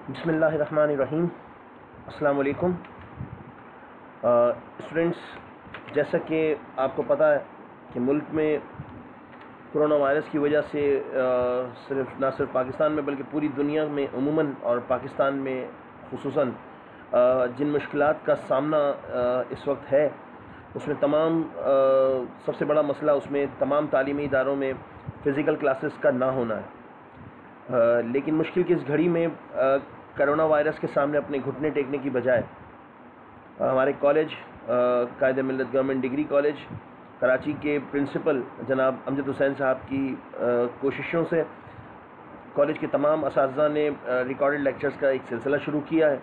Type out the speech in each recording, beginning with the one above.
बिस्मिल्लाहिर्रहमानिर्रहीम। अस्सलाम वालेकुम स्टूडेंट्स, जैसा कि आपको पता है कि मुल्क में कोरोना वायरस की वजह से ना सिर्फ पाकिस्तान में बल्कि पूरी दुनिया में उमूमन और पाकिस्तान में खुसूसन जिन मुश्किलात का सामना इस वक्त है उसमें सबसे बड़ा मसला उसमें तमाम तालीमी इदारों में फ़िज़िकल क्लासेस का ना होना है। लेकिन मुश्किल की इस घड़ी में कोरोना वायरस के सामने अपने घुटने टेकने की बजाय हमारे कॉलेज कायद मिल्लत गवर्नमेंट डिग्री कॉलेज कराची के प्रिंसिपल जनाब अमजद हुसैन साहब की कोशिशों से कॉलेज के तमाम असातिज़ा ने रिकॉर्डेड लेक्चर्स का एक सिलसिला शुरू किया है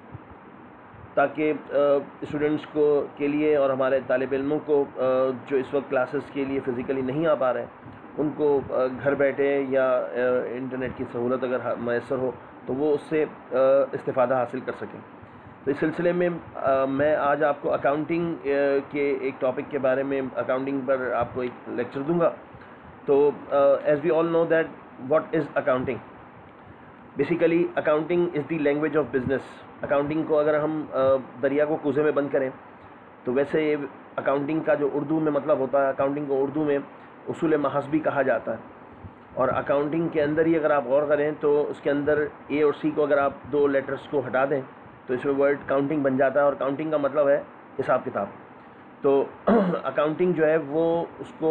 ताकि स्टूडेंट्स के लिए और हमारे तालिब इल्मों को जो इस वक्त क्लासेस के लिए फ़िज़िकली नहीं आ पा रहे हैं उनको घर बैठे या इंटरनेट की सहूलत अगर मैसर हो तो वो उससे इस्तिफ़ादा हासिल कर सकें। तो इस सिलसिले में मैं आज आपको अकाउंटिंग के एक टॉपिक के बारे में अकाउंटिंग पर आपको एक लेक्चर दूंगा। तो as we all know that what is accounting. Basically accounting is the language of business. Accounting को अगर हम दरिया को कूज़े में बंद करें तो वैसे अकाउंटिंग का जो उर्दू में मतलब होता है, अकाउंटिंग को उर्दू में उसूल महस्बी कहा जाता है। और अकाउंटिंग के अंदर ही अगर आप गौर करें तो उसके अंदर ए और सी को अगर आप दो लेटर्स को हटा दें तो इसमें वर्ड काउंटिंग बन जाता है और काउंटिंग का मतलब है हिसाब किताब। तो अकाउंटिंग जो है वो उसको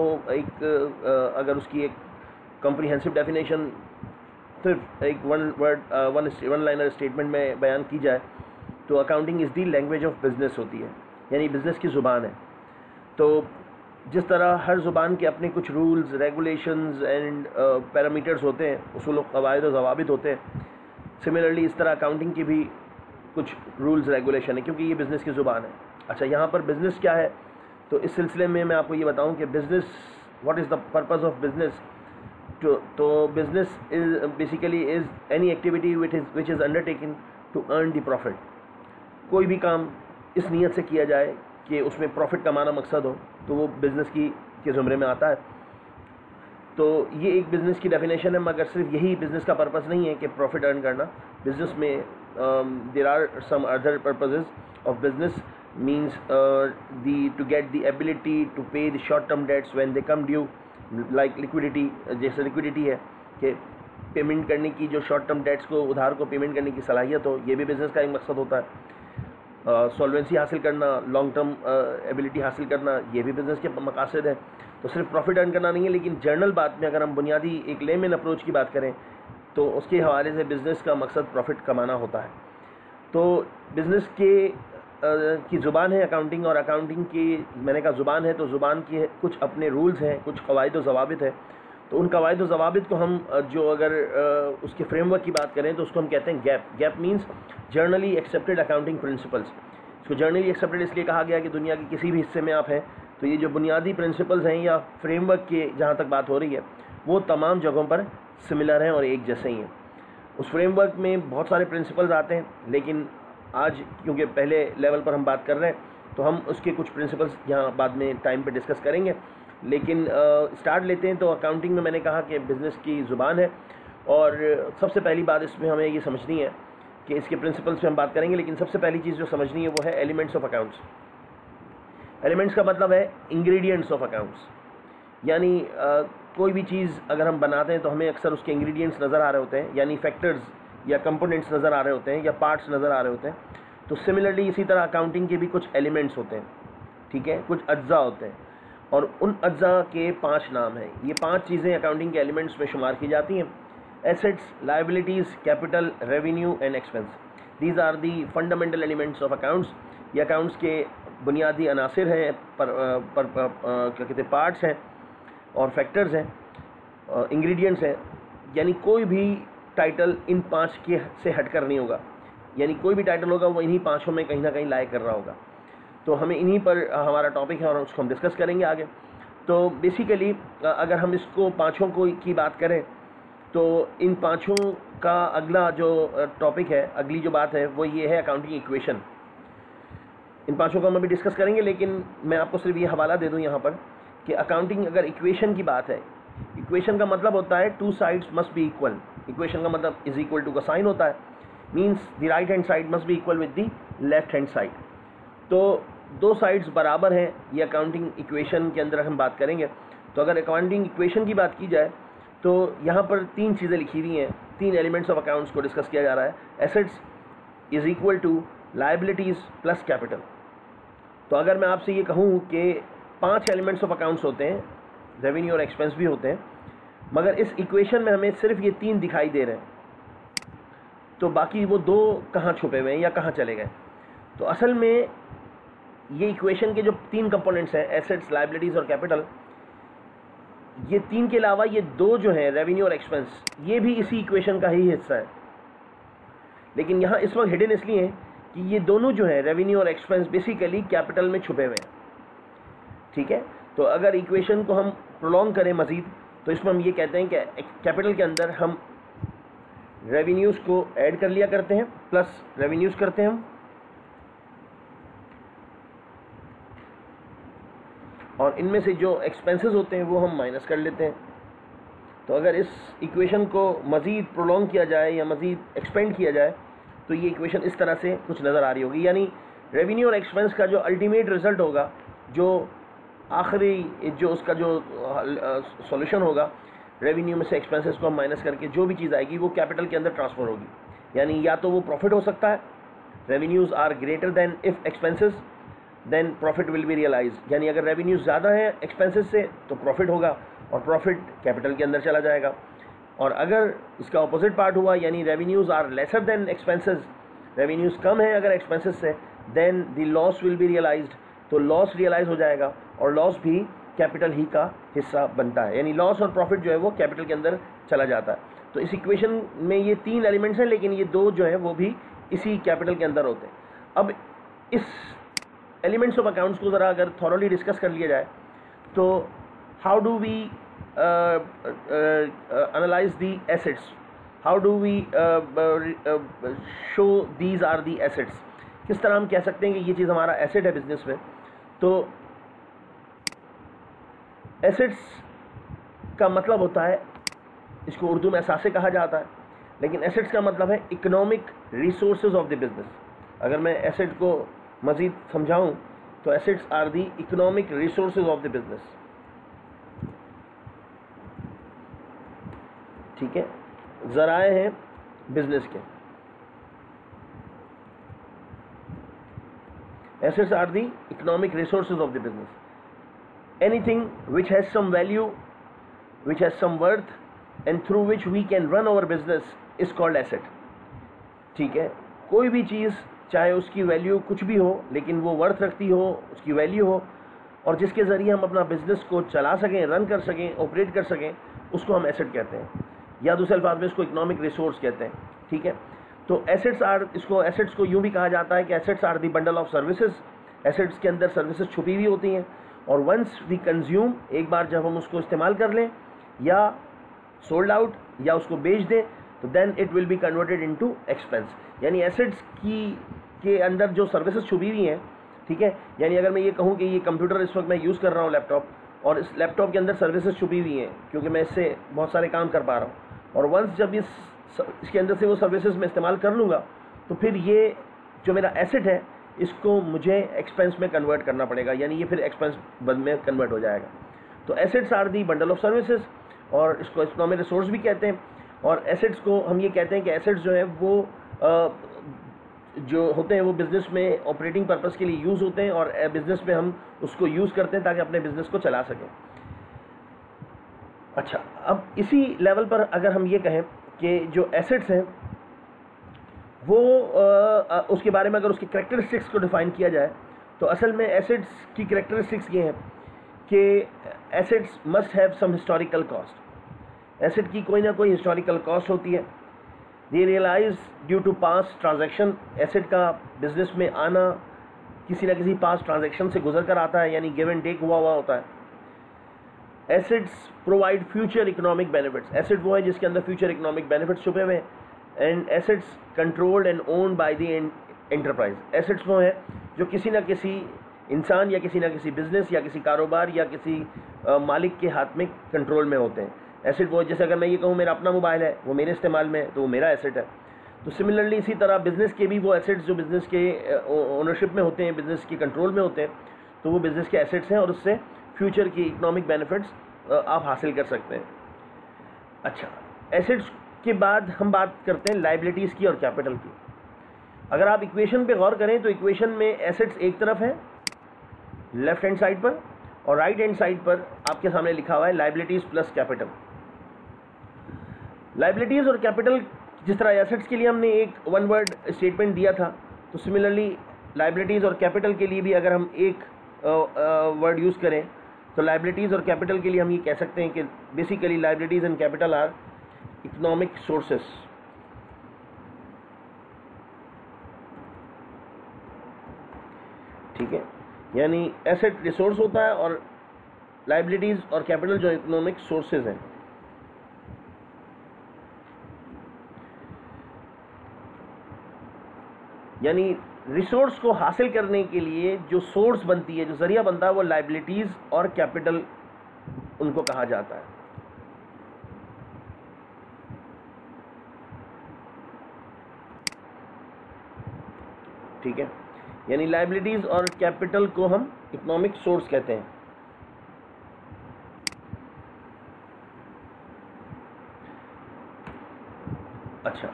अगर उसकी एक कॉम्प्रिहेंसिव डेफिनेशन सिर्फ एक वन लाइनर स्टेटमेंट में बयान की जाए तो accounting is the language of business होती है, यानी बिज़नेस की ज़ुबान है। तो जिस तरह हर ज़ुबान के अपने कुछ रूल्स, रेगुलेशंस एंड पैरामीटर्स होते हैं, उसूल क़वाइद और ज़वाबित होते हैं, सिमिलरली इस तरह अकाउंटिंग की भी कुछ रूल्स रेगुलेशन है क्योंकि ये बिज़नेस की ज़ुबान है। अच्छा, यहाँ पर बिज़नेस क्या है तो इस सिलसिले में मैं आपको ये बताऊँ कि business, what is the purpose of business. तो business is basically is any activity which is undertaken to earn the profit. कोई भी काम इस नीयत से किया जाए कि उसमें प्रॉफिट कमाना मकसद हो तो वो बिज़नेस के ज़ुमरे में आता है। तो ये एक बिज़नेस की डेफिनेशन है, मगर सिर्फ यही बिज़नेस का पर्पस नहीं है कि प्रॉफिट अर्न करना। बिज़नेस में there are some other purposes of business means to get the ability to pay the short term debts when they come due, like liquidity. जैसे लिक्विडिटी है कि पेमेंट करने की, जो शॉर्ट टर्म डेट्स को, उधार को पेमेंट करने की सलाहियत हो, ये भी बिज़नेस का एक मकसद होता है। सॉल्वेंसी हासिल करना, लॉन्ग टर्म एबिलिटी हासिल करना, ये भी बिज़नेस के मकासद हैं। तो सिर्फ प्रॉफिट अर्न करना नहीं है, लेकिन जनरल बात में अगर हम बुनियादी एक लेमन अप्रोच की बात करें तो उसके हवाले से बिज़नेस का मकसद प्रॉफिट कमाना होता है। तो बिज़नेस की ज़ुबान है अकाउंटिंग, और अकाउंटिंग की मैंने कहा ज़ुबान है तो ज़ुबान के कुछ अपने रूल्स हैं, कुछ क़वाइद व ज़वाबित है। तो उन क़वाइद व ज़वाबित को हम जो अगर उसके फ्रेमवर्क की बात करें तो उसको हम कहते हैं gap. Gap means generally accepted accounting principles. इसको जर्नली एक्सेप्टेड इसलिए कहा गया कि दुनिया के किसी भी हिस्से में आप हैं तो ये जो बुनियादी प्रिंसिपल्स हैं या फ्रेमवर्क के जहाँ तक बात हो रही है वो तमाम जगहों पर सिमिलर हैं और एक जैसे ही हैं। उस फ्रेमवर्क में बहुत सारे प्रिंसिपल्स आते हैं, लेकिन आज क्योंकि पहले लेवल पर हम बात कर रहे हैं तो हम उसके कुछ प्रिंसिपल्स यहाँ बाद में टाइम पे डिस्कस करेंगे। लेकिन स्टार्ट लेते हैं। तो अकाउंटिंग में मैंने कहा कि बिज़नेस की ज़ुबान है, और सबसे पहली बात इसमें हमें ये समझनी है कि इसके प्रिंसिपल्स पे हम बात करेंगे, लेकिन सबसे पहली चीज़ जो समझनी है वो है एलिमेंट्स ऑफ अकाउंट्स। एलिमेंट्स का मतलब है इंग्रेडिएंट्स ऑफ अकाउंट्स, यानी कोई भी चीज़ अगर हम बनाते हैं तो हमें अक्सर उसके इंग्रेडिएंट्स नज़र आ रहे होते हैं, यानी फैक्टर्स या कंपोनेंट्स नज़र आ रहे होते हैं या पार्ट्स नज़र आ रहे होते हैं। तो सिमिलरली इसी तरह अकाउंटिंग के भी कुछ एलिमेंट्स होते हैं, ठीक है, कुछ अज्जा होते हैं, और उन अज्जा के 5 नाम हैं। ये 5 चीज़ें अकाउंटिंग के एलिमेंट्स में शुमार की जाती हैं। Assets, liabilities, capital, revenue and expense. These are the fundamental elements of accounts. ये अकाउंट्स के बुनियादी अनासिर हैं, क्या कहते हैं, पार्ट्स हैं और फैक्टर्स हैं, इंग्रेडिएंट्स हैं। यानी कोई भी टाइटल इन 5 के से हटकर नहीं होगा, यानी कोई भी टाइटल होगा वो इन्हीं 5 में कहीं ना कहीं लाए कर रहा होगा। तो हमें इन्हीं पर हमारा टॉपिक है और उसको हम डिस्कस करेंगे आगे। तो बेसिकली अगर हम इसको 5 की बात करें तो इन 5 का अगला जो टॉपिक है, अगली जो बात है वो ये है अकाउंटिंग इक्वेशन। इन 5 को हम अभी डिस्कस करेंगे, लेकिन मैं आपको सिर्फ ये हवाला दे दूं यहाँ पर कि अकाउंटिंग अगर इक्वेशन की बात है, इक्वेशन का मतलब होता है 2 sides must be equal. Equation का मतलब इज़ इक्वल टू का साइन होता है। Means the right hand side must be equal with the left hand side. तो दो साइड्स बराबर हैं, ये अकाउंटिंग इक्वेशन के अंदर हम बात करेंगे। तो अगर अकाउंटिंग इक्वेशन की बात की जाए तो यहाँ पर तीन चीज़ें लिखी हुई हैं, तीन एलिमेंट्स ऑफ अकाउंट्स को डिस्कस किया जा रहा है। Assets is equal to liabilities plus capital. तो अगर मैं आपसे ये कहूँ कि 5 एलिमेंट्स ऑफ अकाउंट्स होते हैं, रेवेन्यू और एक्सपेंस भी होते हैं, मगर इस इक्वेशन में हमें सिर्फ ये 3 दिखाई दे रहे हैं, तो बाकी वो 2 कहाँ छुपे हुए हैं या कहाँ चले गए। तो असल में ये इक्वेशन के जो 3 कंपोनेंट्स हैं, एसेट्स, लायबिलिटीज़ और कैपिटल, ये 3 के अलावा ये 2 जो हैं, रेवेन्यू और एक्सपेंस, ये भी इसी इक्वेशन का ही हिस्सा है। लेकिन यहाँ इस वक्त हिडन इसलिए है कि ये दोनों जो है, रेवेन्यू और एक्सपेंस, बेसिकली कैपिटल में छुपे हुए हैं। ठीक है, तो अगर इक्वेशन को हम प्रोलॉन्ग करें मज़ीद, तो इसमें हम ये कहते हैं कि कैपिटल के अंदर हम रेवेन्यूज़ को ऐड कर लिया करते हैं, प्लस रेवेन्यूज़ करते हैं हम, और इनमें से जो एक्सपेंसेस होते हैं वो हम माइनस कर लेते हैं। तो अगर इस इक्वेशन को मज़ीद प्रोलॉन्ग किया जाए या मज़ीद एक्सपेंड किया जाए तो ये इक्वेशन इस तरह से कुछ नज़र आ रही होगी। यानी रेवेन्यू और एक्सपेंस का जो अल्टीमेट रिज़ल्ट होगा, जो आखिरी जो उसका जो सॉल्यूशन होगा, रेवेन्यू में से एक्सपेंसेस को हम माइनस करके जो भी चीज़ आएगी वो कैपिटल के अंदर ट्रांसफ़र होगी। यानी या तो वो प्रॉफिट हो सकता है, revenues are greater than if expenses, then profit will be realize. यानी अगर रेवेन्यूज़ ज़्यादा है एक्सपेंसेस से तो प्रॉफिट होगा और प्रॉफिट कैपिटल के अंदर चला जाएगा। और अगर इसका ऑपोजिट पार्ट हुआ, यानी revenues are lesser than expenses, revenues कम है अगर एक्सपेंसेस से, then the loss will be realized, तो लॉस रियलाइज़ हो जाएगा और लॉस भी कैपिटल ही का हिस्सा बनता है। यानी लॉस और प्रॉफिट जो है वो कैपिटल के अंदर चला जाता है। तो इस इक्वेशन में ये 3 एलिमेंट्स हैं, लेकिन ये 2 जो हैं वो भी इसी कैपिटल के अंदर होते हैं। अब इस एलिमेंट्स ऑफ अकाउंट्स को ज़रा अगर थॉरोली डिस्कस कर लिया जाए तो how do we analyze the assets, how do we show these are the assets, किस तरह हम कह सकते हैं कि ये चीज़ हमारा एसेट है बिजनेस में। तो एसेट्स का मतलब होता है, इसको उर्दू में असासे कहा जाता है, लेकिन एसेट्स का मतलब है economic resources of the business. अगर मैं एसेट को मज़ीद समझाऊं तो assets are the economic resources of the business. ठीक है, ज़राए हैं बिजनेस के। Assets are the economic resources of the business. Anything which has some value, which has some worth, and through which we can run our business is called asset. ठीक है, कोई भी चीज़ चाहे उसकी वैल्यू कुछ भी हो, लेकिन वो वर्थ रखती हो, उसकी वैल्यू हो, और जिसके ज़रिए हम अपना बिजनेस को चला सकें, रन कर सकें, ऑपरेट कर सकें, उसको हम एसेट कहते हैं, या दूसरे अल्फाज में इसको इकोनॉमिक रिसोर्स कहते हैं। ठीक है, तो एसेट्स आर, इसको एसेट्स को यूँ भी कहा जाता है कि assets are the bundle of services. Assets के अंदर सर्विसेज छुपी हुई होती हैं, और वंस वी कंज्यूम, एक बार जब हम उसको इस्तेमाल कर लें या सोल्ड आउट या उसको बेच दें, तो then it will be converted into expense. यानी एसेट्स के अंदर जो सर्विसेज छुपी हुई हैं, ठीक है, यानी अगर मैं ये कहूँ कि ये कंप्यूटर इस वक्त मैं यूज़ कर रहा हूँ लैपटॉप, और इस लैपटॉप के अंदर सर्विसेज छुपी हुई हैं क्योंकि मैं इससे बहुत सारे काम कर पा रहा हूँ, और वंस जब इसके अंदर से वो सर्विसेज मैं इस्तेमाल कर लूँगा, तो फिर ये जो मेरा एसेट है इसको मुझे एक्सपेंस में कन्वर्ट करना पड़ेगा, यानी ये फिर एक्सपेंस में कन्वर्ट हो जाएगा। तो assets are the bundle of services, और इसको इकोनॉमिक रिसोर्स भी कहते हैं। और एसेट्स को हम ये कहते हैं कि एसेट्स जो है वो जो होते हैं वो बिज़नेस में ऑपरेटिंग पर्पस के लिए यूज़ होते हैं, और बिज़नेस में हम उसको यूज़ करते हैं ताकि अपने बिज़नेस को चला सकें। अच्छा, अब इसी लेवल पर अगर हम ये कहें कि जो एसेट्स हैं वो उसके बारे में अगर उसकी कैरेक्टरिस्टिक्स को डिफ़ाइन किया जाए, तो असल में एसेट्स की कैरेक्टरिस्टिक्स ये हैं कि assets must have some historical cost. Asset की कोई ना कोई हिस्टोरिकल कॉस्ट होती है। They realize due to past transaction, asset का बिजनेस में आना किसी ना किसी पास्ट ट्रांजैक्शन से गुजर कर आता है, यानी गिव एंड टेक हुआ होता है। Assets provide future economic benefits, asset वो है जिसके अंदर फ्यूचर इकोनॉमिक बेनिफिट्स छुपे हुए हैं। And assets controlled and owned by the enterprise, assets वो है जो किसी ना किसी इंसान या किसी ना किसी बिजनेस या किसी कारोबार या किसी मालिक के हाथ में कंट्रोल में होते हैं। एसेट वो, जैसे अगर मैं ये कहूँ मेरा अपना मोबाइल है, वो मेरे इस्तेमाल में है, तो वो मेरा एसेट है। तो सिमिलरली इसी तरह बिज़नेस के भी वो एसेट्स जो बिज़नेस के ओनरशिप में होते हैं, बिज़नेस के कंट्रोल में होते हैं, तो वो बिज़नेस के एसेट्स हैं और उससे फ्यूचर की इकोनॉमिक बेनिफिट्स आप हासिल कर सकते हैं। अच्छा, एसेट्स के बाद हम बात करते हैं लाइबिलिटीज़ की और कैपिटल की। अगर आप इक्वेशन पे गौर करें तो इक्वेशन में एसेट्स एक तरफ है लेफ्ट हैंड साइड पर, और राइट हैंड साइड पर आपके सामने लिखा हुआ है लाइबिलिटीज़ प्लस कैपिटल। लाइबिलिटीज़ और कैपिटल, जिस तरह एसेट्स के लिए हमने एक वन वर्ड स्टेटमेंट दिया था, तो सिमिलरली लाइबिलिटीज़ और कैपिटल के लिए भी अगर हम एक वर्ड यूज़ करें तो लाइबिलिटीज़ और कैपिटल के लिए हम ये कह सकते हैं कि basically liabilities and capital are economic sources. ठीक है, यानी एसेट रिसोर्स होता है और लाइबिलिटीज़ और कैपिटल जो इकोनॉमिक सोर्सेज हैं। यानी रिसोर्स को हासिल करने के लिए जो सोर्स बनती है, जो ज़रिया बनता है, वो लाइबिलिटीज़ और कैपिटल उनको कहा जाता है। ठीक है, यानी लाइबिलिटीज़ और कैपिटल को हम इकोनॉमिक सोर्स कहते हैं। अच्छा,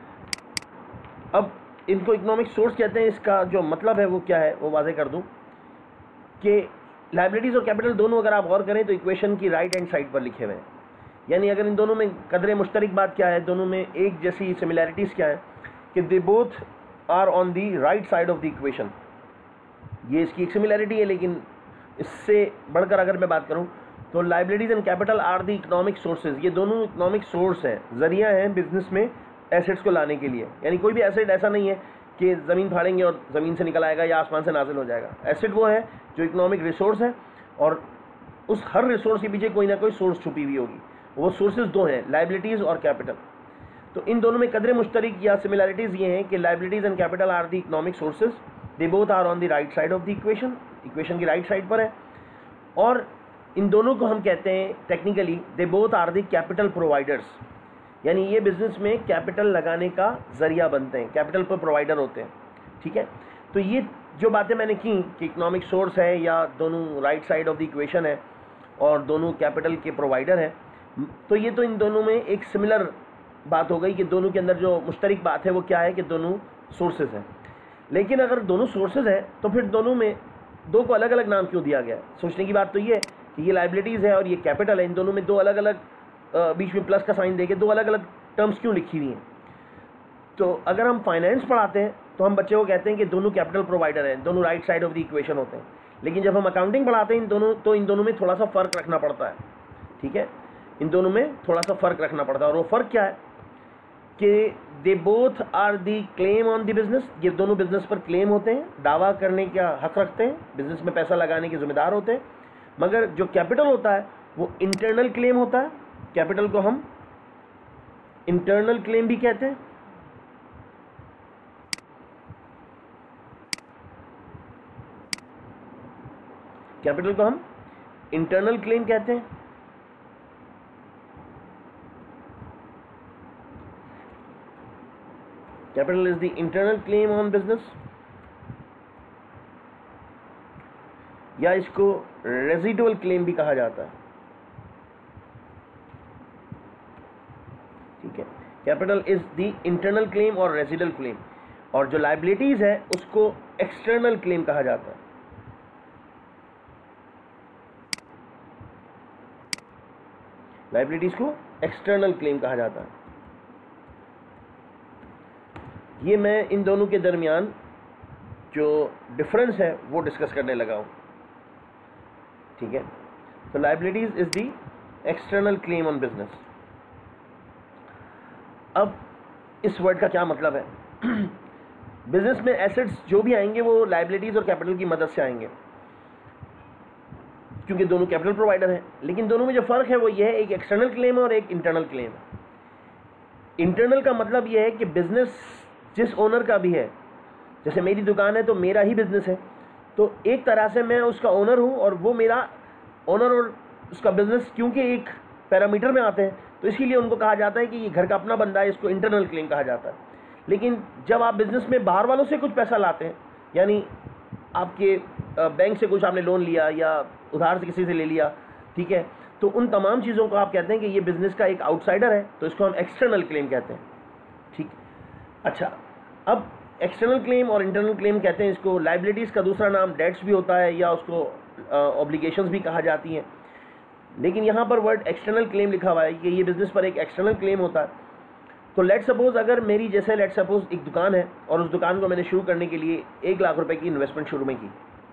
अब इनको इकोनॉमिक सोर्स कहते हैं, इसका जो मतलब है वो क्या है वो वाज़ेह कर दूं कि लाइबिलिटीज़ और कैपिटल दोनों अगर आप गौर करें तो इक्वेशन की राइट हैंड साइड पर लिखे हुए हैं। यानी अगर इन दोनों में कदर मुश्तरक बात क्या है, दोनों में एक जैसी सिमिलैरिटीज़ क्या है कि they both are on the right side of the equation. ये इसकी एक सिमिलैरिटी है, लेकिन इससे बढ़कर अगर मैं बात करूं तो liabilities and capital are the economic sources. ये दोनों इकोनॉमिक सोर्स हैं, ज़रिया हैं बिजनेस में एसेट्स को लाने के लिए। यानी कोई भी एसेट ऐसा नहीं है कि ज़मीन फाड़ेंगे और ज़मीन से निकल आएगा या आसमान से नाजिल हो जाएगा। एसेट वो है जो इकोनॉमिक रिसोर्स है और उस हर रिसोर्स के पीछे कोई ना कोई सोर्स छुपी हुई होगी। वो सोर्सेज दो हैं, लाइबिलिटीज़ और कैपिटल। तो इन दोनों में कदर मुश्तरक या सिमिलैरिटीज़ ये हैं कि liabilities and capital are the economic sources, they both are on the right side of the equation. Equation की राइट साइड पर है, और इन दोनों को हम कहते हैं technically they both are the capital providers. यानी ये बिज़नेस में कैपिटल लगाने का ज़रिया बनते हैं, कैपिटल पर प्रोवाइडर होते हैं। ठीक है, तो ये जो बातें मैंने की कि इकोनॉमिक सोर्स है या दोनों right side of the equation है और दोनों कैपिटल के प्रोवाइडर हैं, तो ये तो इन दोनों में एक सिमिलर बात हो गई कि दोनों के अंदर जो मुश्तरक बात है वो क्या है कि दोनों सोर्सेज हैं। लेकिन अगर दोनों सोर्सेज हैं तो फिर दोनों में दो को अलग अलग नाम क्यों दिया गया है? सोचने की बात तो ये है कि ये लाइबिलिटीज़ है और ये कैपिटल है, इन दोनों में दो अलग अलग बीच में प्लस का साइन देके दो अलग अलग टर्म्स क्यों लिखी हुई हैं? तो अगर हम फाइनेंस पढ़ाते हैं तो हम बच्चे को कहते हैं कि दोनों कैपिटल प्रोवाइडर हैं, दोनों right side of the equation होते हैं। लेकिन जब हम अकाउंटिंग पढ़ाते हैं इन दोनों में थोड़ा सा फ़र्क रखना पड़ता है। ठीक है, इन दोनों में थोड़ा सा फ़र्क रखना पड़ता है, और वो फ़र्क क्या है कि they both are the claim on the business. ये दोनों बिज़नेस पर क्लेम होते हैं, दावा करने का हक़ रखते हैं, बिज़नेस में पैसा लगाने के ज़िम्मेदार होते हैं। मगर जो कैपिटल होता है वो इंटरनल क्लेम होता है। कैपिटल को हम इंटरनल क्लेम भी कहते हैं। कैपिटल को हम इंटरनल क्लेम कहते हैं। Capital is the internal claim on business, या इसको रेजिडुअल क्लेम भी कहा जाता है। ठीक है, capital is the internal claim और रेजिडुअल क्लेम, और जो लाइबिलिटीज है उसको एक्सटर्नल क्लेम कहा जाता है। लाइबिलिटीज को एक्सटर्नल क्लेम कहा जाता है। ये मैं इन दोनों के दरमियान जो डिफरेंस है वो डिस्कस करने लगा हूँ। ठीक है, तो liabilities is the external claim on business. अब इस वर्ड का क्या मतलब है? बिजनेस में एसेट्स जो भी आएंगे वो लाइबिलिटीज और कैपिटल की मदद से आएंगे, क्योंकि दोनों कैपिटल प्रोवाइडर हैं। लेकिन दोनों में जो फ़र्क है वो ये है, एक एक्सटर्नल क्लेम है और एक इंटरनल क्लेम है। इंटरनल का मतलब ये है कि बिजनेस जिस ओनर का भी है, जैसे मेरी दुकान है तो मेरा ही बिजनेस है, तो एक तरह से मैं उसका ओनर हूँ और वो मेरा ओनर और उसका बिजनेस क्योंकि एक पैरामीटर में आते हैं, तो इसीलिए उनको कहा जाता है कि ये घर का अपना बंदा है, इसको इंटरनल क्लेम कहा जाता है। लेकिन जब आप बिज़नेस में बाहर वालों से कुछ पैसा लाते हैं, यानी आपके बैंक से कुछ आपने लोन लिया या उधार से किसी से ले लिया, ठीक है, तो उन तमाम चीज़ों को आप कहते हैं कि ये बिज़नेस का एक आउटसाइडर है, तो इसको हम एक्सटर्नल क्लेम कहते हैं। ठीक, अच्छा, अब एक्सटर्नल क्लेम और इंटरनल क्लेम कहते हैं इसको। लाइबिलिटीज़ का दूसरा नाम डेट्स भी होता है या उसको ऑब्लिगेशंस भी कहा जाती हैं, लेकिन यहाँ पर वर्ड एक्सटर्नल क्लेम लिखा हुआ है कि ये बिज़नेस पर एक एक्सटर्नल क्लेम होता है। तो लेट सपोज़ अगर मेरी जैसे लेट सपोज़ एक दुकान है और उस दुकान को मैंने शुरू करने के लिए 1 लाख रुपए की इन्वेस्टमेंट शुरू में की,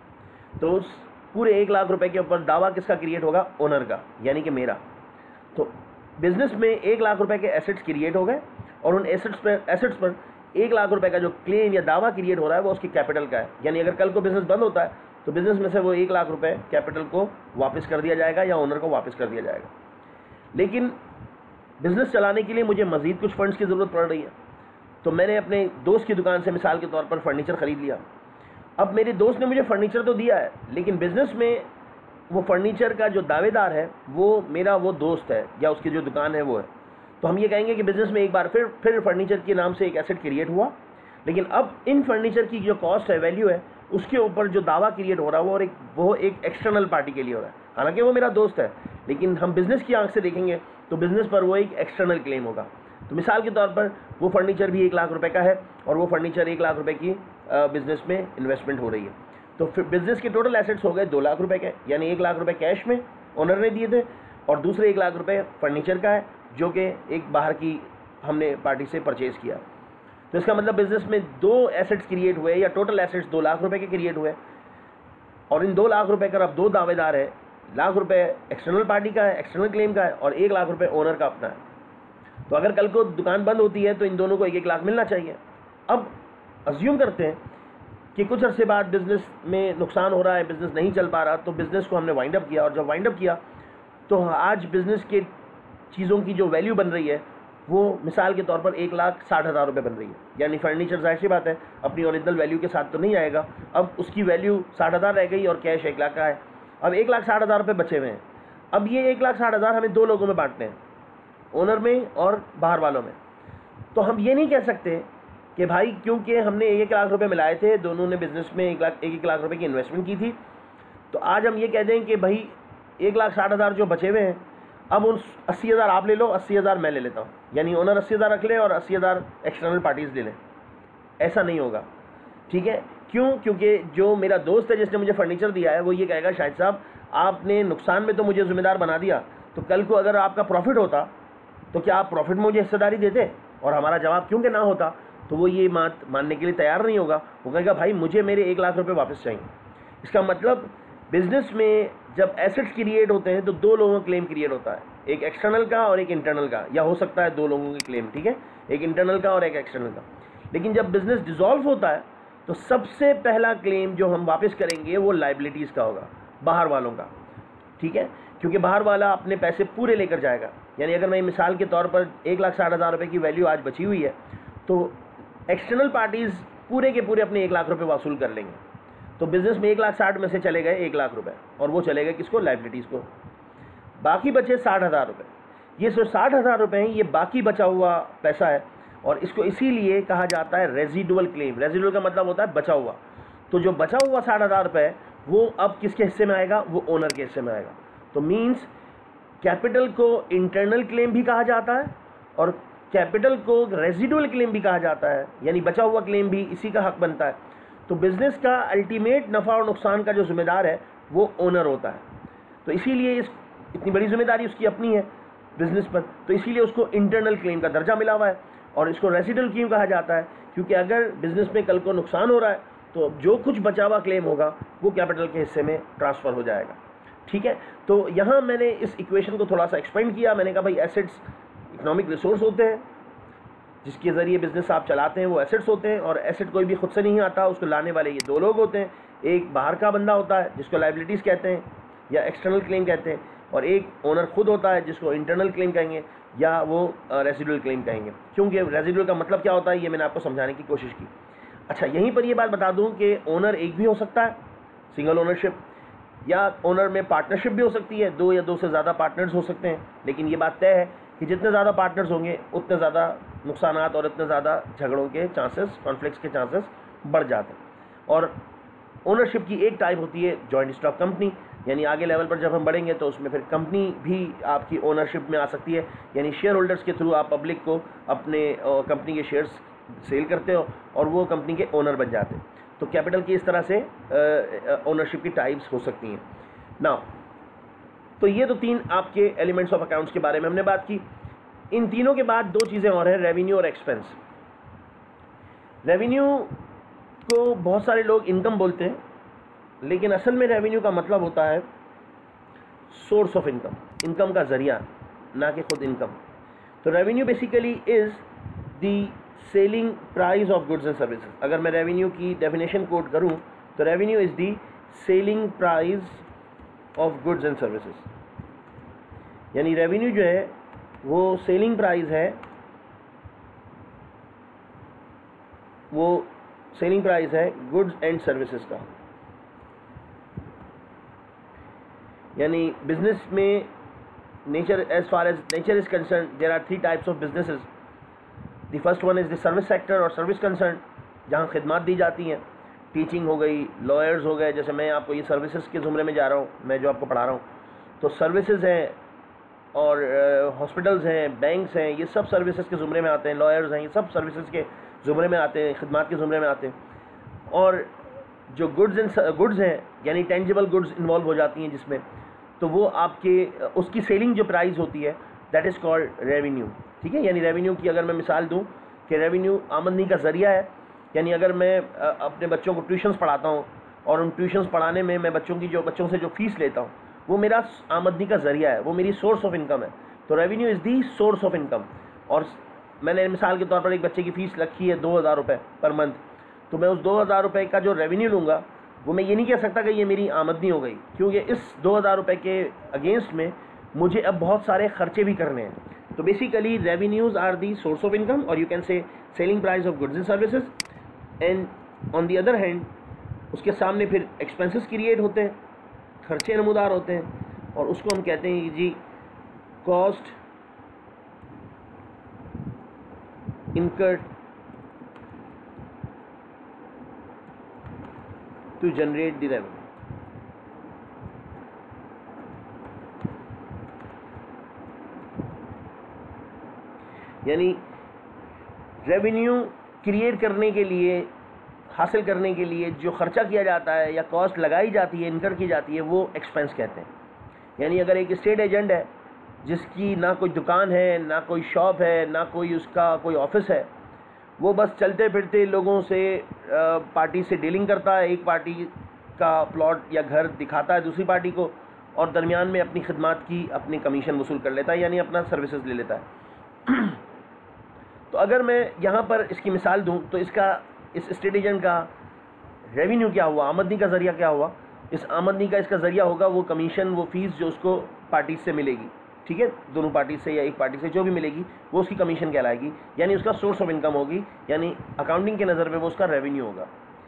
तो उस पूरे 1 लाख रुपए के ऊपर दावा किसका क्रिएट होगा? ओनर का, यानी कि मेरा। तो बिज़नेस में 1 लाख रुपए के एसेट्स क्रिएट हो गए और उन एसेट्स पर 1 लाख रुपए का जो क्लेम या दावा क्रिएट हो रहा है वो उसकी कैपिटल का है। यानी अगर कल को बिज़नेस बंद होता है तो बिज़नेस में से वो 1 लाख रुपए कैपिटल को वापस कर दिया जाएगा या ओनर को वापस कर दिया जाएगा। लेकिन बिज़नेस चलाने के लिए मुझे मज़ीद कुछ फंड्स की ज़रूरत पड़ रही है, तो मैंने अपने दोस्त की दुकान से मिसाल के तौर पर फर्नीचर ख़रीद लिया। अब मेरे दोस्त ने मुझे फर्नीचर तो दिया है, लेकिन बिज़नेस में वो फर्नीचर का जो दावेदार है वो मेरा वो दोस्त है या उसकी जो दुकान है वो है। तो हम ये कहेंगे कि बिज़नेस में एक बार फिर फर्नीचर के नाम से एक एसेट क्रिएट हुआ, लेकिन अब इन फर्नीचर की जो कॉस्ट है, वैल्यू है, उसके ऊपर जो दावा क्रिएट हो रहा है वो एक एक्सटर्नल पार्टी के लिए हो रहा है। हालांकि वो मेरा दोस्त है, लेकिन हम बिज़नेस की आंख से देखेंगे तो बिज़नेस पर वो एक एक्सटर्नल क्लेम होगा। तो मिसाल के तौर पर वो फर्नीचर भी 1 लाख रुपए का है और वो फर्नीचर 1 लाख रुपए की बिज़नेस में इन्वेस्टमेंट हो रही है। तो फिर बिज़नेस के टोटल एसेट्स हो गए 2 लाख रुपए के, यानी 1 लाख रुपए कैश में ओनर ने दिए थे और दूसरे 1 लाख रुपए फर्नीचर का है जो कि एक बाहर की हमने पार्टी से परचेज़ किया। तो इसका मतलब बिज़नेस में 2 एसेट्स क्रिएट हुए या टोटल एसेट्स 2 लाख रुपए के क्रिएट हुए और इन 2 लाख रुपए का अब 2 दावेदार है। लाख रुपए एक्सटर्नल पार्टी का है, एक्सटर्नल क्लेम का है, और 1 लाख रुपए ओनर का अपना है। तो अगर कल को दुकान बंद होती है तो इन दोनों को 1-1 लाख मिलना चाहिए। अब अज्यूम करते हैं कि कुछ अरसे बाद बिज़नेस में नुकसान हो रहा है, बिज़नेस नहीं चल पा रहा, तो बिज़नेस को हमने वाइंड अप किया और जब वाइंड अप किया तो आज बिज़नेस के चीज़ों की जो वैल्यू बन रही है वो मिसाल के तौर पर 1,60,000 रुपये बन रही है। यानी फर्नीचर जाहिर सी बात है अपनी ओरिजिनल वैल्यू के साथ तो नहीं आएगा, अब उसकी वैल्यू 60,000 रह गई और कैश 1 लाख का है। अब 1,60,000 रुपये बचे हुए हैं। अब ये 1,60,000 हमें 2 लोगों में बांटने हैं, ओनर में और बाहर वालों में। तो हम ये नहीं कह सकते कि भाई क्योंकि हमने 1-1 लाख रुपए मिलाए थे, दोनों ने बिज़नेस में 1-1 लाख रुपए की इन्वेस्टमेंट की थी, तो आज हम ये कह दें कि भाई 1,60,000 जो बचे हुए हैं अब उन 80,000 आप ले लो, 80,000 मैं ले लेता हूँ, यानी ओनर 80,000 रख ले और 80,000 एक्सटर्नल पार्टीज़ ले लें। ऐसा नहीं होगा, ठीक है। क्यों? क्योंकि जो मेरा दोस्त है जिसने मुझे फर्नीचर दिया है वो ये कहेगा शाहिद साहब आपने नुकसान में तो मुझे ज़िम्मेदार बना दिया, तो कल को अगर आपका प्रॉफिट होता तो क्या आप प्रॉफिट में मुझे हिस्सेदारी देते? और हमारा जवाब क्योंकि ना होता तो वो ये मानने के लिए तैयार नहीं होगा। वो कहेगा भाई मुझे मेरे 1 लाख रुपए वापस चाहिए। इसका मतलब बिज़नेस में जब एसेट्स क्रिएट होते हैं तो 2 लोगों का क्लेम क्रिएट होता है, एक एक्सटर्नल का और एक इंटरनल का, या हो सकता है 2 लोगों की क्लेम, ठीक है, एक इंटरनल का और एक एक्सटर्नल का। लेकिन जब बिज़नेस डिसॉल्व होता है तो सबसे पहला क्लेम जो हम वापस करेंगे वो लाइबिलिटीज़ का होगा, बाहर वालों का, ठीक है, क्योंकि बाहर वाला अपने पैसे पूरे लेकर जाएगा। यानी अगर मैं मिसाल के तौर पर 1,60,000 रुपये की वैल्यू आज बची हुई है तो एक्सटर्नल पार्टीज़ पूरे के पूरे अपने 1 लाख रुपये वसूल कर लेंगे। तो बिज़नेस में 1,60,000 में से चले गए 1 लाख रुपये और वो चले गए किसको? लाइबिलिटीज़ को। बाकी बचे 60,000 रुपये। ये जो 60,000 रुपये हैं ये बाकी बचा हुआ पैसा है और इसको इसीलिए कहा जाता है रेजिडुअल क्लेम। रेजिडुअल का मतलब होता है बचा हुआ। तो जो बचा हुआ 60,000 रुपये वो अब किसके हिस्से में आएगा? वो ओनर के हिस्से में आएगा। तो मीन्स कैपिटल को इंटरनल क्लेम भी कहा जाता है और कैपिटल को रेजिडुअल क्लेम भी कहा जाता है, यानी बचा हुआ क्लेम भी इसी का हक बनता है। तो बिज़नेस का अल्टीमेट नफ़ा और नुकसान का जो जिम्मेदार है वो ओनर होता है। तो इसीलिए इतनी बड़ी जिम्मेदारी उसकी अपनी है बिज़नेस पर, तो इसीलिए उसको इंटरनल क्लेम का दर्जा मिला हुआ है और इसको रेजिडुअल क्लेम कहा जाता है, क्योंकि अगर बिज़नेस में कल को नुकसान हो रहा है तो जो कुछ बचा हुआ क्लेम होगा वो कैपिटल के हिस्से में ट्रांसफ़र हो जाएगा, ठीक है। तो यहाँ मैंने इस इक्वेशन को थोड़ा सा एक्सपेंड किया। मैंने कहा भाई एसेट्स इकोनॉमिक रिसोर्स होते हैं जिसके ज़रिए बिज़नेस आप चलाते हैं, वो एसेट्स होते हैं और एसेट कोई भी खुद से नहीं आता, उसको लाने वाले ये 2 लोग होते हैं। एक बाहर का बंदा होता है जिसको लाइबिलिटीज़ कहते हैं या एक्सटर्नल क्लेम कहते हैं, और एक ओनर खुद होता है जिसको इंटरनल क्लेम कहेंगे या वो रेजिडुअल क्लेम कहेंगे। क्योंकि रेजिडुअल का मतलब क्या होता है ये मैंने आपको समझाने की कोशिश की। अच्छा, यहीं पर ये बात बता दूं कि ओनर एक भी हो सकता है, सिंगल ओनरशिप, या ओनर में पार्टनरशिप भी हो सकती है, 2 या 2 से ज़्यादा पार्टनर्स हो सकते हैं। लेकिन ये बात तय है कि जितने ज़्यादा पार्टनर्स होंगे उतने ज़्यादा नुकसानात और इतने ज़्यादा झगड़ों के चांसेस, कॉन्फ्लिक्ट्स के चांसेस बढ़ जाते हैं। और ओनरशिप की एक टाइप होती है जॉइंट स्टॉक कंपनी, यानी आगे लेवल पर जब हम बढ़ेंगे तो उसमें फिर कंपनी भी आपकी ओनरशिप में आ सकती है, यानी शेयर होल्डर्स के थ्रू आप पब्लिक को अपने कंपनी के शेयर्स सेल करते हो और वो कंपनी के ओनर बन जाते हैं। तो कैपिटल की इस तरह से ओनरशिप की टाइप्स हो सकती हैं ना। तो ये तो 3 आपके एलिमेंट्स ऑफ अकाउंट्स के बारे में हमने बात की। इन तीनों के बाद 2 चीज़ें और हैं, रेवेन्यू और एक्सपेंस। रेवेन्यू को बहुत सारे लोग इनकम बोलते हैं, लेकिन असल में रेवेन्यू का मतलब होता है सोर्स ऑफ इनकम, इनकम का ज़रिया, ना कि खुद इनकम। तो revenue basically is the selling price of goods and services. अगर मैं रेवेन्यू की डेफिनेशन कोट करूं तो revenue is the selling price of goods and services, यानी रेवेन्यू जो है वो सेलिंग प्राइस है, वो सेलिंग प्राइस है गुड्स एंड सर्विसेज का। यानी बिजनेस में nature, as far as nature is concern, there are 3 types of businesses. The first one is the service sector और सर्विस कंसर्न, जहाँ खिदमत दी जाती हैं, टीचिंग हो गई, लॉयर्स हो गए, जैसे मैं आपको ये सर्विसेज के ज़ुमरे में जा रहा हूँ, मैं जो आपको पढ़ा रहा हूँ, तो सर्विसेज हैं, और हॉस्पिटल्स हैं, बैंक्स हैं, ये सब सर्विसेज के ज़ुमरे में आते हैं। लॉयर्स हैं, ये सब सर्विसेज के ज़ुमरे में आते हैं, खिदमत के ज़ुमरे में आते हैं। और जो गुड्स हैं, यानी टेंजिबल गुड्स इन्वॉल्व हो जाती हैं जिसमें, तो वो आपके उसकी सेलिंग जो प्राइस होती है दैट इज़ कॉल्ड रेवेन्यू। ठीक है, यानी रेवेन्यू की अगर मैं मिसाल दूं कि रेवेन्यू आमदनी का ज़रिया है, यानी अगर मैं अपने बच्चों को ट्यूशन्स पढ़ाता हूं और उन ट्यूशन्स पढ़ाने में मैं बच्चों से जो फ़ीस लेता हूं वो मेरा आमदनी का ज़रिया है, वो मेरी सोर्स ऑफ इनकम है। तो revenue is the source of income. और मैंने मिसाल के तौर पर एक बच्चे की फ़ीस रखी है 2000 रुपये पर मंथ, तो मैं उस 2000 रुपये का जो रेवेन्यू लूँगा वो मैं ये नहीं कह सकता कि ये मेरी आमदनी हो गई, क्योंकि इस 2000 रुपये के अगेंस्ट में मुझे अब बहुत सारे खर्चे भी करने हैं। तो basically revenues are the source of income, और you can say selling price of goods and services. And on the other hand उसके सामने फिर एक्सपेंसेस क्रिएट होते हैं, खर्चे नमूदार होते हैं, और उसको हम कहते हैं कि जी cost incurred to generate the revenue. यानी रेवेन्यू क्रिएट करने के लिए, हासिल करने के लिए जो खर्चा किया जाता है या कॉस्ट लगाई जाती है, इनकर की जाती है, वो एक्सपेंस कहते हैं। यानी अगर एक स्टेट एजेंट है जिसकी ना कोई दुकान है, ना कोई शॉप है, ना कोई उसका कोई ऑफिस है, वो बस चलते फिरते लोगों से पार्टी से डीलिंग करता है, एक पार्टी का प्लॉट या घर दिखाता है दूसरी पार्टी को, और दरमियान में अपनी खिदमत की अपनी कमीशन वसूल कर लेता है, यानी अपना सर्विसेज ले लेता है। तो अगर मैं यहाँ पर इसकी मिसाल दूँ तो इस स्टेट एजेंट का रेवेन्यू क्या हुआ, आमदनी का ज़रिया क्या हुआ? इस आमदनी का इसका ज़रिया होगा वो कमीशन, वो फीस जो उसको पार्टी से मिलेगी, ठीक है, दोनों पार्टी से या एक पार्टी से जो भी मिलेगी वो उसकी कमीशन कहलाएगी, यानी उसका सोर्स ऑफ इनकम होगी, यानी अकाउंटिंग के नज़र में वो उसका रेवेन्यू होगा।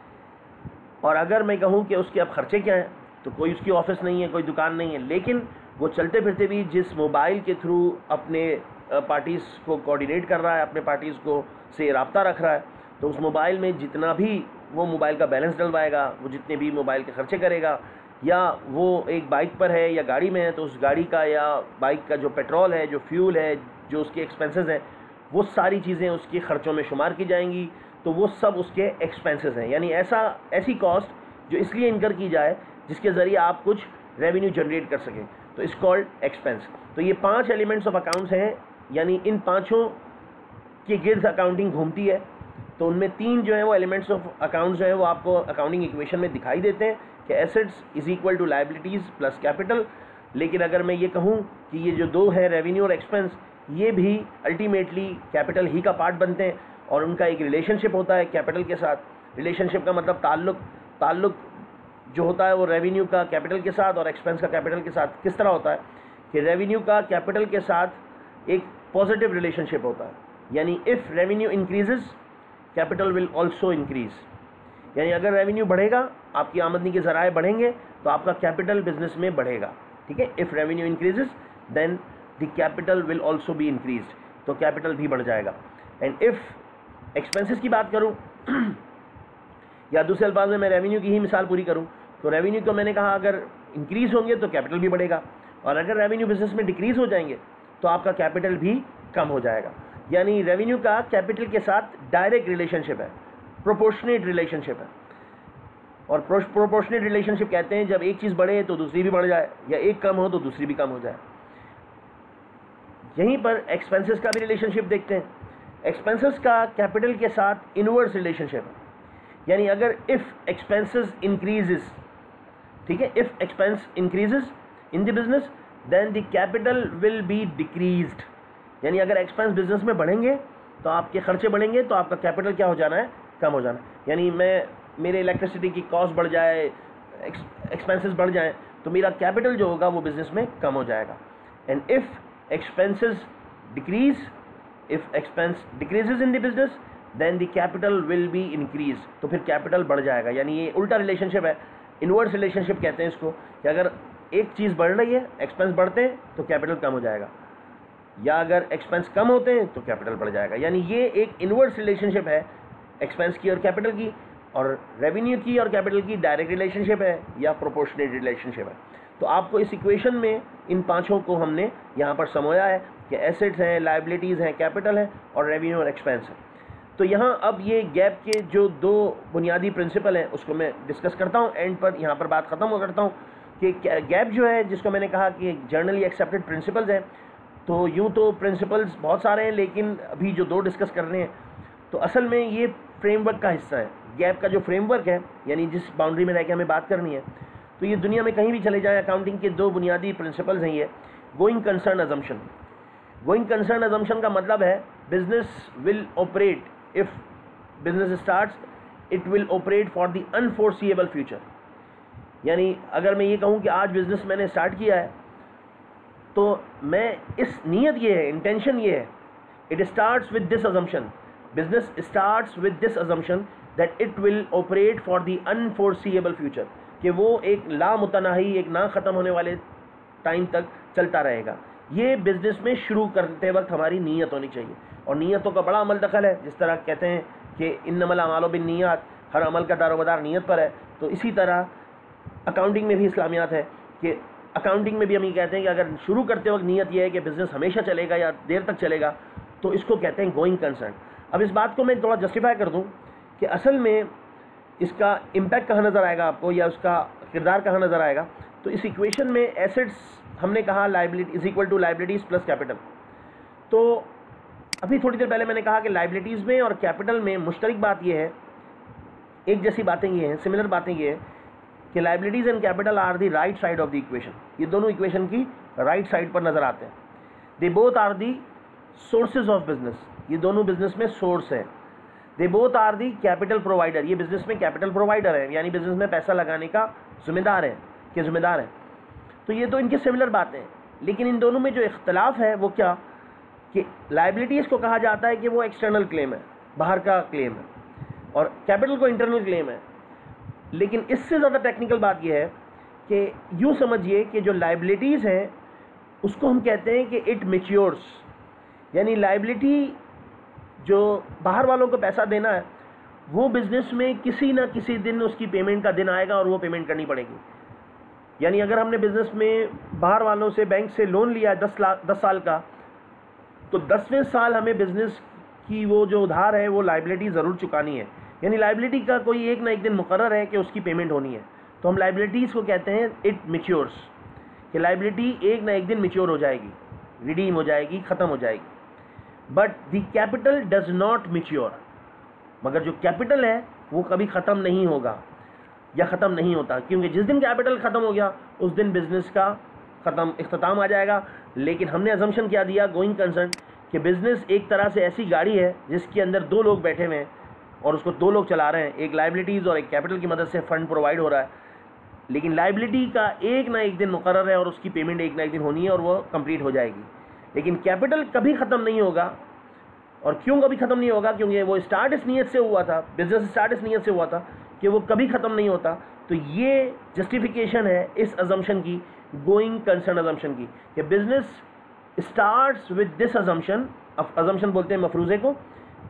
और अगर मैं कहूँ कि उसके अब खर्चे क्या हैं, तो कोई उसकी ऑफिस नहीं है, कोई दुकान नहीं है, लेकिन वो चलते फिरते भी जिस मोबाइल के थ्रू अपने पार्टीज़ को कोऑर्डिनेट कर रहा है, अपने पार्टीज़ को से रब्ता रख रहा है, तो उस मोबाइल में जितना भी वो मोबाइल का बैलेंस डलवाएगा, वो जितने भी मोबाइल के खर्चे करेगा, या वो एक बाइक पर है या गाड़ी में है तो उस गाड़ी का या बाइक का जो पेट्रोल है, जो फ्यूल है, जो उसके एक्सपेंसेस हैं, वो सारी चीज़ें उसके ख़र्चों में शुमार की जाएंगी, तो वो सब उसके एक्सपेंसेस हैं। यानी ऐसी कॉस्ट जो इसलिए इनकर की जाए जिसके ज़रिए आप कुछ रेवेन्यू जनरेट कर सकें, तो इस कॉल्ड एक्सपेंस। तो ये 5 एलिमेंट्स ऑफ अकाउंट्स हैं, यानी इन पाँचों के गिर्द अकाउंटिंग घूमती है। तो उनमें 3 जो है वो एलिमेंट्स ऑफ अकाउंट्स जो है वो आपको अकाउंटिंग इक्वेशन में दिखाई देते हैं कि assets is equal to liabilities plus capital. लेकिन अगर मैं ये कहूँ कि ये जो 2 है रेवेन्यू और एक्सपेंस, ये भी अल्टीमेटली कैपिटल ही का पार्ट बनते हैं, और उनका एक रिलेशनशिप होता है कैपिटल के साथ। रिलेशनशिप का मतलब ताल्लुक जो होता है वो रेवेन्यू का कैपिटल के साथ और एक्सपेंस का कैपिटल के साथ किस तरह होता है कि रेवेन्यू का कैपिटल के साथ एक पॉजिटिव रिलेशनशिप होता है, यानी if revenue increases capital will also increase. यानी अगर रेवेन्यू बढ़ेगा, आपकी आमदनी के ज़राए बढ़ेंगे, तो आपका कैपिटल बिजनेस में बढ़ेगा, ठीक है। If revenue increases then the capital will also be increased, तो कैपिटल भी बढ़ जाएगा। एंड इफ़ एक्सपेंसेस की बात करूं या दूसरे अल्फाज में मैं रेवेन्यू की ही मिसाल पूरी करूं, तो रेवेन्यू को मैंने कहा अगर इंक्रीज़ होंगे तो कैपिटल भी बढ़ेगा, और अगर रेवेन्यू बिजनेस में डिक्रीज़ हो जाएंगे तो आपका कैपिटल भी कम हो जाएगा। यानी रेवेन्यू का कैपिटल के साथ डायरेक्ट रिलेशनशिप है, प्रोपोर्शनेट रिलेशनशिप है। और प्रोपोर्शनेट रिलेशनशिप कहते हैं जब एक चीज़ बढ़े तो दूसरी भी बढ़ जाए, या एक कम हो तो दूसरी भी कम हो जाए। यहीं पर एक्सपेंसेस का भी रिलेशनशिप देखते हैं। एक्सपेंसेस का कैपिटल के साथ इनवर्स रिलेशनशिप है, यानी अगर इफ़ एक्सपेंसेस इंक्रीजेस, ठीक है, if expense increases in the business then the capital will be decreased. यानी अगर एक्सपेंस बिजनेस में बढ़ेंगे तो आपके खर्चे बढ़ेंगे तो आपका कैपिटल क्या हो जाना है, कम हो जाना है। यानी मेरे इलेक्ट्रिसिटी की कॉस्ट बढ़ जाए, एक्सपेंसेस बढ़ जाएं, तो मेरा कैपिटल जो होगा वो बिजनेस में कम हो जाएगा। And if expenses decrease, if expense decreases in the business then the capital will be increase, तो फिर कैपिटल बढ़ जाएगा। यानी ये उल्टा रिलेशनशिप है, इनवर्स रिलेशनशिप कहते हैं इसको, कि अगर एक चीज़ बढ़ रही है, एक्सपेंस बढ़ते हैं तो कैपिटल कम हो जाएगा, या अगर एक्सपेंस कम होते हैं तो कैपिटल बढ़ जाएगा। यानी ये एक इनवर्स रिलेशनशिप है एक्सपेंस की और कैपिटल की, और रेवेन्यू की और कैपिटल की डायरेक्ट रिलेशनशिप है या प्रोपोर्शनेट रिलेशनशिप है। तो आपको इस इक्वेशन में इन पांचों को हमने यहाँ पर समझाया है कि एसेट्स हैं, लायबिलिटीज़ हैं, कैपिटल है और रेवेन्यू और एक्सपेंस है। तो यहाँ अब ये गैप के जो दो बुनियादी प्रिंसिपल हैं उसको मैं डिस्कस करता हूँ, एंड पर यहाँ पर बात ख़त्म करता हूँ कि गैप जो है जिसको मैंने कहा कि जनरली एक्सेप्टेड प्रिंसिपल्स हैं। तो यूँ तो प्रिंसिपल्स बहुत सारे हैं, लेकिन अभी जो दो डिस्कस करने हैं तो असल में ये फ्रेमवर्क का हिस्सा है। गैप का जो फ्रेमवर्क है, यानी जिस बाउंड्री में रह के हमें बात करनी है, तो ये दुनिया में कहीं भी चले जाए अकाउंटिंग के दो बुनियादी प्रिंसिपल्स हैं। ये going concern assumption. Going concern assumption का मतलब है business will operate, if business starts it will operate for the unforeseeable future. यानी अगर मैं ये कहूँ कि आज बिजनेस मैंने स्टार्ट किया है तो मैं इस नीयत ये है, इंटेंशन ये है, it starts with this assumption, business starts with this assumption that it will operate for the unforeseeable future, कि वो एक लामुतनाही, एक ना ख़त्म होने वाले टाइम तक चलता रहेगा। ये बिज़नेस में शुरू करते वक्त हमारी नीयत होनी चाहिए, और नीयतों का बड़ा अमल दखल है। जिस तरह कहते हैं कि इन्नमल अमालु बिन्नियात, हर अमल का दारोमदार नीयत पर है, तो इसी तरह अकाउंटिंग में भी इस्लामियात है कि अकाउंटिंग में भी हम ये कहते हैं कि अगर शुरू करते वक्त नीयत यह है कि बिज़नेस हमेशा चलेगा या देर तक चलेगा, तो इसको कहते हैं गोइंग कंसर्न। अब इस बात को मैं थोड़ा जस्टिफाई कर दूं कि असल में इसका इम्पैक्ट कहाँ नज़र आएगा आपको, या उसका किरदार कहाँ नज़र आएगा। तो इस इक्वेशन में एसेट्स हमने कहा liability is equal to liabilities plus capital. तो अभी थोड़ी देर पहले मैंने कहा कि लायबिलिटीज़ में और कैपिटल में मुश्तरक बात यह है, एक जैसी बातें ये हैं, सिमिलर बातें ये हैं कि liabilities and capital are the right side of the equation. ये दोनों इक्वेशन की राइट साइड पर नज़र आते हैं। They both are the sources of business, ये दोनों बिजनेस में सोर्स हैं। They both are the capital provider, ये बिजनेस में कैपिटल प्रोवाइडर है, यानी बिजनेस में पैसा लगाने का जिम्मेदार है, के जिम्मेदार हैं। तो ये तो इनकी सिमिलर बातें हैं, लेकिन इन दोनों में जो इख्तलाफ है वो क्या, कि लायबिलिटीज़ को कहा जाता है कि वो एक्सटर्नल क्लेम है, बाहर का क्लेम है, और कैपिटल को इंटरनल क्लेम है। लेकिन इससे ज़्यादा टेक्निकल बात यह है कि यूँ समझिए कि जो लायबिलिटीज़ हैं उसको हम कहते हैं कि इट मैच्योर्स, यानी लायबिलिटी जो बाहर वालों को पैसा देना है, वो बिज़नेस में किसी ना किसी दिन उसकी पेमेंट का दिन आएगा और वो पेमेंट करनी पड़ेगी। यानी अगर हमने बिज़नेस में बाहर वालों से, बैंक से लोन लिया है 10 साल का, तो 10वें साल हमें बिज़नेस की वो जो उधार है वो लायबिलिटी ज़रूर चुकानी है। यानी लायबिलिटी का कोई एक ना एक दिन मुकर्रर है कि उसकी पेमेंट होनी है। तो हम लायबिलिटीज़ को कहते हैं इट मैच्योर्स, कि लायबिलिटी एक ना एक दिन मैच्योर हो जाएगी, रिडीम हो जाएगी, ख़त्म हो जाएगी। But the capital does not mature, मगर जो कैपिटल है वो कभी ख़त्म नहीं होगा या ख़त्म नहीं होता, क्योंकि जिस दिन कैपिटल ख़त्म हो गया उस दिन बिज़नेस का इख्तिताम आ जाएगा। लेकिन हमने अजम्पशन क्या दिया, गोइंग कंसर्न, कि बिज़नेस एक तरह से ऐसी गाड़ी है जिसके अंदर दो लोग बैठे हुए हैं और उसको दो लोग चला रहे हैं, एक लायबिलिटीज़ और एक कैपिटल की मदद से फ़ंड प्रोवाइड हो रहा है। लेकिन लायबिलिटी का एक ना एक दिन मुकर्रर है और उसकी पेमेंट एक ना एक दिन होनी है और वो कंप्लीट हो जाएगी। लेकिन कैपिटल कभी ख़त्म नहीं होगा। और क्यों कभी ख़त्म नहीं होगा, क्योंकि वो स्टार्ट इस नीयत से हुआ था, बिज़नेस स्टार्ट इस नीयत से हुआ था कि वो कभी ख़त्म नहीं होता। तो ये जस्टिफिकेशन है इस अजम्पशन की, गोइंग कंसर्न अजम्पशन की, कि business starts with this assumption. Assumption बोलते हैं मफरूज़े को,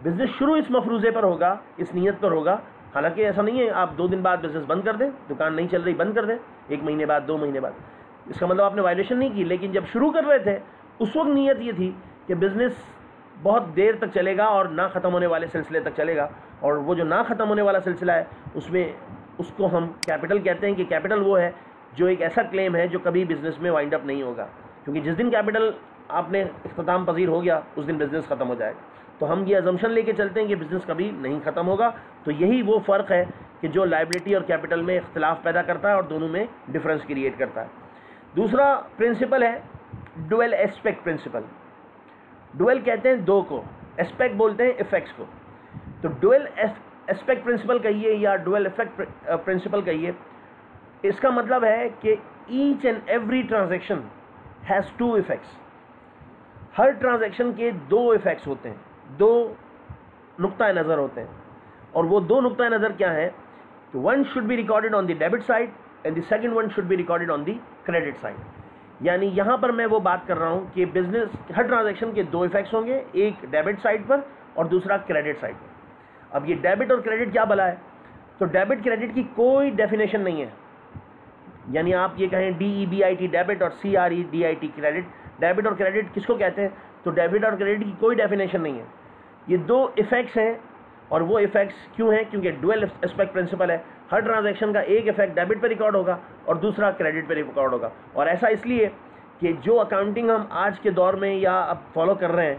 बिज़नेस शुरू इस मफरूज़े पर होगा, इस नीयत पर होगा। हालांकि ऐसा नहीं है आप 2 दिन बाद बिज़नेस बंद कर दें, दुकान नहीं चल रही बंद कर दें, 1 महीने बाद 2 महीने बाद, इसका मतलब आपने वायलेशन नहीं की। लेकिन जब शुरू कर रहे थे उस वक्त नीयत ये थी कि बिज़नेस बहुत देर तक चलेगा और ना ख़त्म होने वाले सिलसिले तक चलेगा, और वो जो ना ख़त्म होने वाला सिलसिला है उसमें उसको हम कैपिटल कहते हैं कि कैपिटल वो है जो एक ऐसा क्लेम है जो कभी बिज़नेस में वाइंड अप नहीं होगा, क्योंकि जिस दिन कैपिटल आपने इख्तिताम पजीर हो गया उस दिन बिज़नेस ख़त्म हो जाएगा। तो हम ये अजम्पशन लेके चलते हैं कि बिज़नेस कभी नहीं ख़त्म होगा। तो यही वो फ़र्क है कि जो लायबिलिटी और कैपिटल में इख्तिलाफ पैदा करता है और दोनों में डिफरेंस क्रिएट करता है। दूसरा प्रिंसिपल है डुअल एस्पेक्ट प्रिंसिपल। डुअल कहते हैं दो को, एस्पेक्ट बोलते हैं इफेक्ट्स को। तो डुअल एस्पेक्ट प्रिंसिपल कहिए या डुअल इफेक्ट प्रिंसिपल कहिए, इसका मतलब है कि each and every transaction has 2 effects. हर ट्रांजैक्शन के 2 इफेक्ट्स होते हैं, 2 नुक्ता नज़र होते हैं, और वो 2 नुक्ता नज़र क्या है कि one should be recorded on the debit side and the second one should be recorded on the credit side. यानी यहाँ पर मैं वो बात कर रहा हूँ कि बिजनेस हर ट्रांजैक्शन के 2 इफेक्ट्स होंगे, एक डेबिट साइड पर और दूसरा क्रेडिट साइड पर। अब ये डेबिट और क्रेडिट क्या भला है? तो डेबिट क्रेडिट की कोई डेफिनेशन नहीं है। यानी आप ये कहें DEBIT डेबिट और CREDIT क्रेडिट, डेबिट और क्रेडिट किसको कहते हैं? तो डेबिट और क्रेडिट की कोई डेफिनेशन नहीं है। ये 2 इफेक्ट्स हैं, और वो इफेक्ट्स क्यों हैं? क्योंकि डुअल एस्पेक्ट प्रिंसिपल है। हर ट्रांजैक्शन का एक इफेक्ट डेबिट पर रिकॉर्ड होगा और दूसरा क्रेडिट पर रिकॉर्ड होगा। और ऐसा इसलिए कि जो अकाउंटिंग हम आज के दौर में या अब फॉलो कर रहे हैं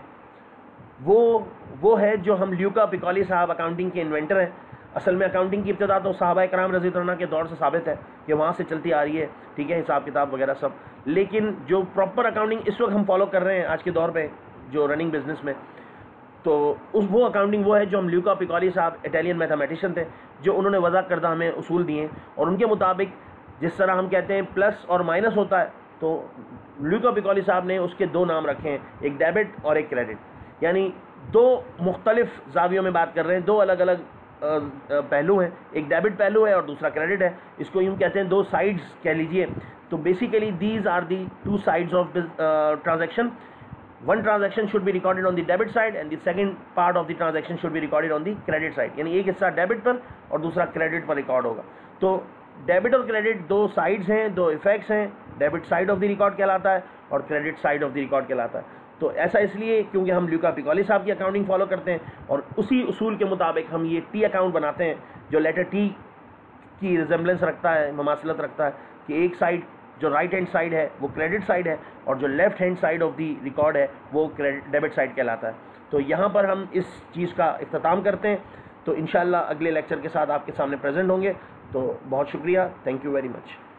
वो है जो हम ल्यूका पिकॉली साहब अकाउंटिंग के इन्वेंटर हैं। असल में अकाउंटिंग की इब्तिदा तो सहाबा कराम रज़ी अल्लाह अन्हुम के दौर से साबित है कि वहाँ से चलती आ रही है, ठीक है, हिसाब किताब वगैरह सब। लेकिन जो प्रॉपर अकाउंटिंग इस वक्त हम फॉलो कर रहे हैं आज के दौर पे जो रनिंग बिजनेस में, तो वो अकाउंटिंग वो है जो हम ल्यूका पिकॉली साहब इटालियन मैथमेटिशियन थे, जो उन्होंने वज़ा करदा हमें उसूल दिए, और उनके मुताबिक जिस तरह हम कहते हैं प्लस और माइनस होता है, तो ल्यूका पिकॉली साहब ने उसके 2 नाम रखे हैं, एक डेबिट और एक क्रेडिट। यानी 2 मुख्तलिफ जावियों में बात कर रहे हैं, 2 अलग अलग पहलू हैं, एक डेबिट पहलू है और दूसरा क्रेडिट है। इसको यूँ कहते हैं 2 साइड्स कह लीजिए। तो basically these are the 2 sides of transaction. One transaction should be recorded on the debit side and the second part of the transaction should be recorded on the credit side। यानी एक हिस्सा debit पर और दूसरा credit पर record होगा। तो debit और क्रेडिट 2 साइड्स हैं, 2 इफेक्ट्स हैं। Debit side of the record कहलाता है और credit side of the record कहलाता है। तो ऐसा इसलिए क्योंकि हम ल्यूका पिकॉली साहब की अकाउंटिंग फॉलो करते हैं, और उसी उसूल के मुताबिक हम ये टी अकाउंट बनाते हैं जो लेटर टी की रिजेम्बलेंस रखता है, ममासलत रखता है, कि एक साइड जो राइट हैंड साइड है वो क्रेडिट साइड है और जो left hand side of the record है वो डेबिट साइड कहलाता है। तो यहाँ पर हम इस चीज़ का इख्तिताम करते हैं। तो इंशाअल्लाह अगले लेक्चर के साथ आपके सामने प्रेजेंट होंगे। तो बहुत शुक्रिया, थैंक यू वेरी मच।